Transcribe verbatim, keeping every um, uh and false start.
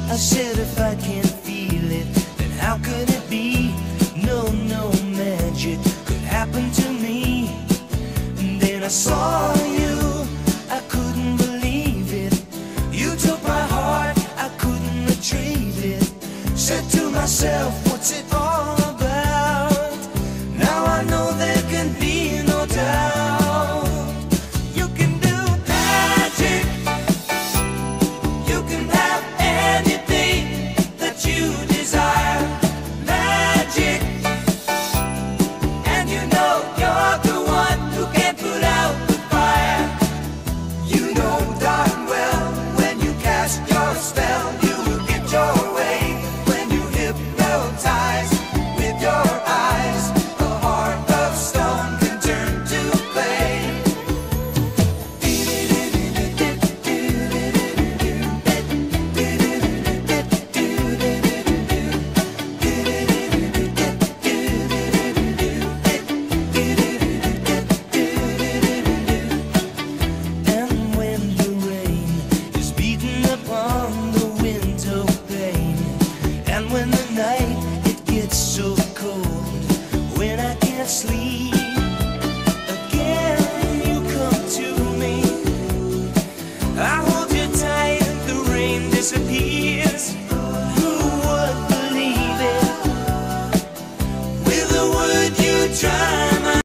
I said if I can't feel it, then how could it be? No, no magic could happen to me. And then I saw you, I couldn't believe it. You took my heart, I couldn't retrieve it. Said to myself,